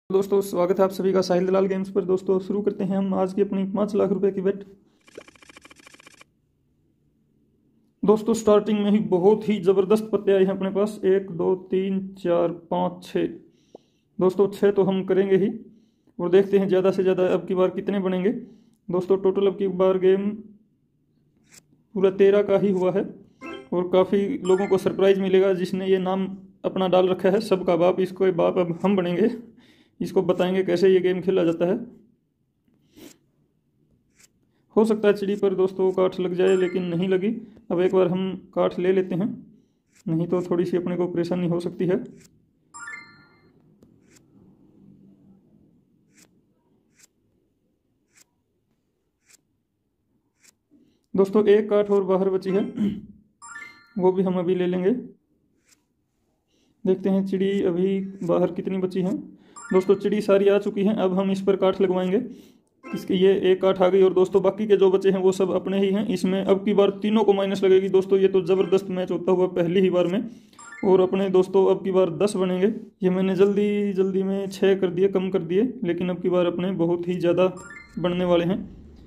दोस्तों स्वागत है आप सभी का साहिल दलाल गेम्स पर। दोस्तों शुरू करते हैं हम आज की अपनी 5 लाख रुपए की बेट। दोस्तों स्टार्टिंग में ही बहुत ही ज़बरदस्त पत्ते आए हैं अपने पास। 1 2 3 4 5 6। दोस्तों 6 तो हम करेंगे ही और देखते हैं ज़्यादा से ज़्यादा अब की बार कितने बनेंगे। दोस्तों टोटल अब की बार गेम पूरा 13 का ही हुआ है और काफ़ी लोगों को सरप्राइज़ मिलेगा जिसने ये नाम अपना डाल रखा है सबका बाप। इसको बाप अब हम बनेंगे, इसको बताएंगे कैसे ये गेम खेला जाता है। हो सकता है चिड़ी पर दोस्तों काठ लग जाए लेकिन नहीं लगी। अब एक बार हम काठ ले लेते हैं, नहीं तो थोड़ी सी अपने को परेशानी हो सकती है। दोस्तों एक काठ और बाहर बची है, वो भी हम अभी ले लेंगे। देखते हैं चिड़ी अभी बाहर कितनी बची हैं। दोस्तों चिड़ी सारी आ चुकी हैं, अब हम इस पर काठ लगवाएंगे। इसके ये एक काठ आ गई और दोस्तों बाकी के जो बचे हैं वो सब अपने ही हैं। इसमें अब की बार तीनों को माइनस लगेगी। दोस्तों ये तो ज़बरदस्त मैच होता हुआ पहली ही बार में। और अपने दोस्तों अब की बार 10 बनेंगे। ये मैंने जल्दी जल्दी में 6 कर दिए, कम कर दिए, लेकिन अब की बार अपने बहुत ही ज़्यादा बनने वाले हैं।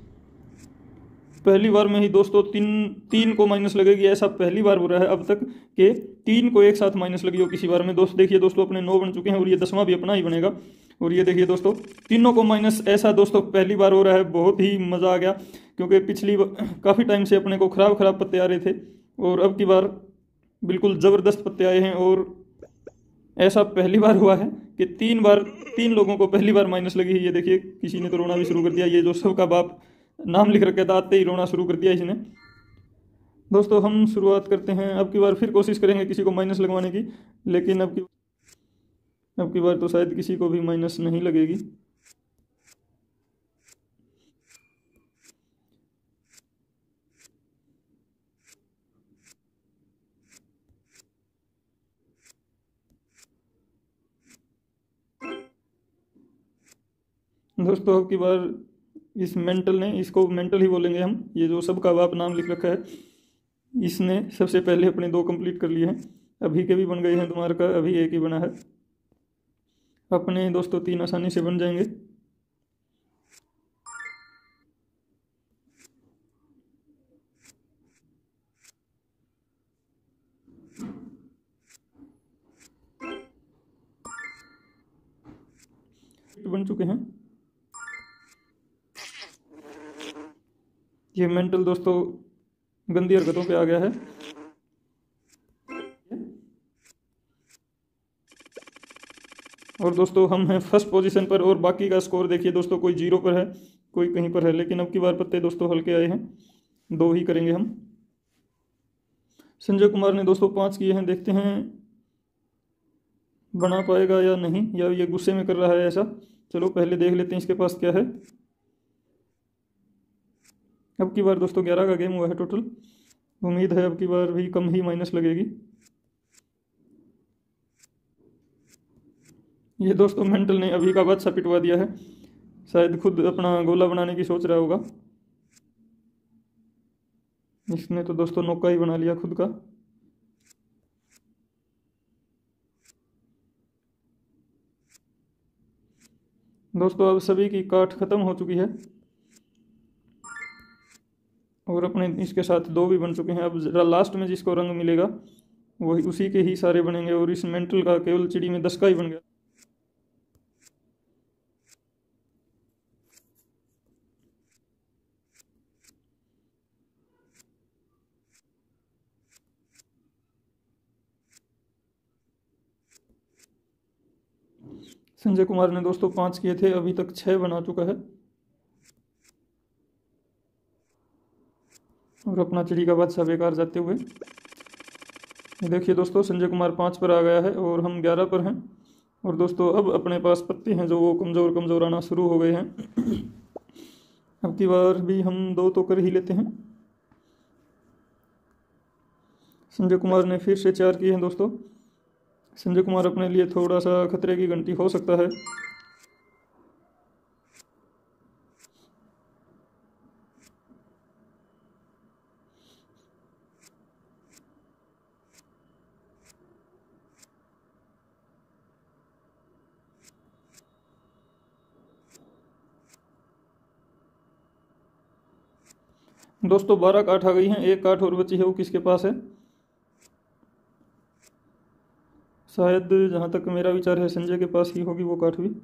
पहली बार में ही दोस्तों तीन तीन को माइनस लगेगी, ऐसा पहली बार हो रहा है अब तक कि 3 को एक साथ माइनस लगी हो किसी बार में। दोस्त देखिए दोस्तों अपने 9 बन चुके हैं और ये 10वां भी अपना ही बनेगा। और ये देखिए दोस्तों तीनों को माइनस, ऐसा दोस्तों पहली बार हो रहा है। बहुत ही मज़ा आ गया क्योंकि पिछली काफ़ी टाइम से अपने को ख़राब ख़राब पत्ते आ रहे थे और अब की बार बिल्कुल ज़बरदस्त पत्ते आए हैं। और ऐसा पहली बार हुआ है कि 3 लोगों को पहली बार माइनस लगी है। ये देखिए किसी ने तो रोना भी शुरू कर दिया। ये जो सबका बाप नाम लिख रखे था आते ही रोना शुरू कर दिया इसने। दोस्तों हम शुरुआत करते हैं, अब की बार फिर कोशिश करेंगे किसी को माइनस लगवाने की, लेकिन अब की बार तो शायद किसी को भी माइनस नहीं लगेगी। दोस्तों अब की बार इस मेंटल ने, इसको मेंटल ही बोलेंगे हम, ये जो सबका बाप नाम लिख रखा है, इसने सबसे पहले अपने 2 कंप्लीट कर लिए हैं। अभी के भी बन गए हैं, तुम्हारे का अभी एक ही बना है। अपने दोस्तों 3 आसानी से बन जाएंगे। बन चुके हैं। ये मेंटल दोस्तों गंदी हरकतों पे आ गया है। और दोस्तों हम हैं फर्स्ट पोजीशन पर और बाकी का स्कोर देखिए दोस्तों, कोई 0 पर है, कोई कहीं पर है। लेकिन अब की बार पत्ते दोस्तों हल्के आए हैं, 2 ही करेंगे हम। संजय कुमार ने दोस्तों 5 किए हैं, देखते हैं बना पाएगा या नहीं, या ये गुस्से में कर रहा है ऐसा। चलो पहले देख लेते हैं इसके पास क्या है। अब की बार दोस्तों 11 का गेम हुआ है टोटल। उम्मीद है अब की बार भी कम ही माइनस लगेगी। ये दोस्तों मेंटल ने अभी का बादशाह पिटवा दिया है, शायद खुद अपना गोला बनाने की सोच रहा होगा। इसने तो दोस्तों नौका ही बना लिया खुद का। दोस्तों अब सभी की काट खत्म हो चुकी है और अपने इसके साथ 2 भी बन चुके हैं। अब लास्ट में जिसको रंग मिलेगा वही, उसी के ही सारे बनेंगे। और इस मेंटल का केवल चिड़ी में 10 का ही बन गया। संजय कुमार ने दोस्तों 5 किए थे, अभी तक 6 बना चुका है। और अपना चिड़ी का बादशाह बेकार जाते हुए, देखिए दोस्तों संजय कुमार 5 पर आ गया है और हम 11 पर हैं। और दोस्तों अब अपने पास पत्ते हैं जो वो कमज़ोर कमज़ोर आना शुरू हो गए हैं। अब की बार भी हम 2 तो कर ही लेते हैं। संजय कुमार ने फिर से 4 किए हैं दोस्तों। संजय कुमार अपने लिए थोड़ा सा खतरे की घंटी हो सकता है। दोस्तों 12 काठ आ गई हैं, एक काठ और बची है, वो किसके पास है? शायद जहाँ तक मेरा विचार है संजय के पास ही होगी वो काठ भी।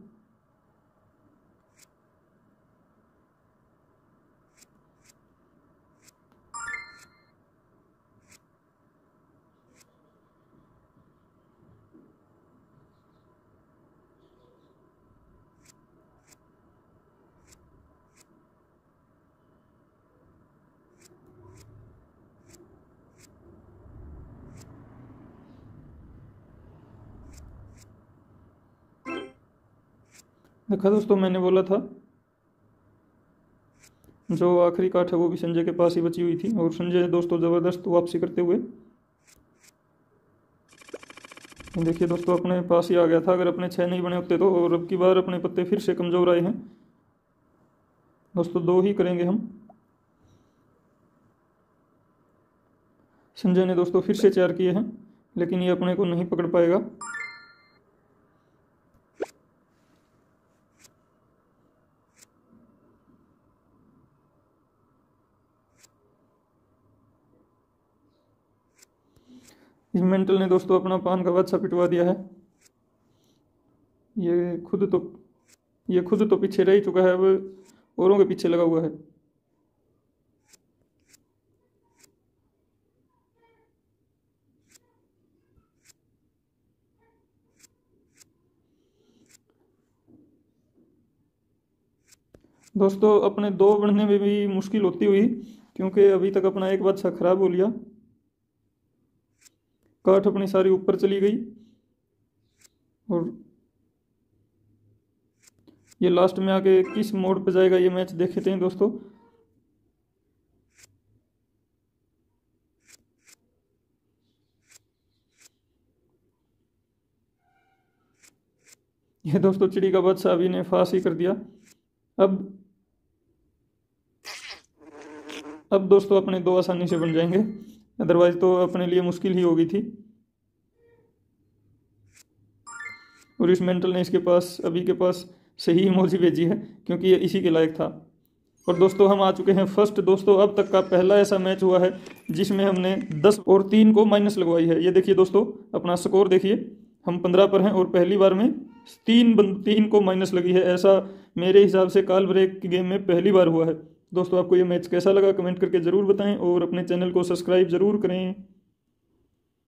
देखा दोस्तों, मैंने बोला था जो आखिरी काठ है वो भी संजय के पास ही बची हुई थी, और संजय दोस्तों ज़बरदस्त वापसी करते हुए देखिए दोस्तों अपने पास ही आ गया था। अगर अपने 6 नहीं बने होते तो, और अब की बार अपने पत्ते फिर से कमज़ोर आए हैं दोस्तों, 2 ही करेंगे हम। संजय ने दोस्तों फिर से 4 किए हैं, लेकिन ये अपने को नहीं पकड़ पाएगा। इस मेंटल ने दोस्तों अपना पान का बादशाह पिटवा दिया है। ये खुद तो पीछे रह ही चुका है, अब औरों के पीछे लगा हुआ है। दोस्तों अपने 2 बढ़ने में भी मुश्किल होती हुई, क्योंकि अभी तक अपना एक बादशाह खराब हो लिया। काठ अपनी सारी ऊपर चली गई, और ये लास्ट में आके किस मोड़ पे जाएगा ये मैच देखते हैं दोस्तों। ये दोस्तों चिड़ी का बादशाह अभी ने फांस ही कर दिया। अब अब दोस्तों अपने 2 आसानी से बन जाएंगे, अदरवाइज तो अपने लिए मुश्किल ही हो गई थी। और इस मेंटल ने इसके पास अभी के पास सही इमोजी भेजी है, क्योंकि ये इसी के लायक था। और दोस्तों हम आ चुके हैं फर्स्ट। दोस्तों अब तक का पहला ऐसा मैच हुआ है जिसमें हमने 10 और 3 को माइनस लगवाई है। ये देखिए दोस्तों अपना स्कोर देखिए, हम 15 पर हैं और पहली बार में 3 को माइनस लगी है। ऐसा मेरे हिसाब से काल ब्रेक की गेम में पहली बार हुआ है। दोस्तों आपको ये मैच कैसा लगा कमेंट करके ज़रूर बताएं, और अपने चैनल को सब्सक्राइब ज़रूर करें।